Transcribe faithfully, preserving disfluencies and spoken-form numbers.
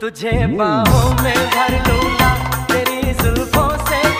तुझे बाहों में भर लूंगा तेरी जुल्फों से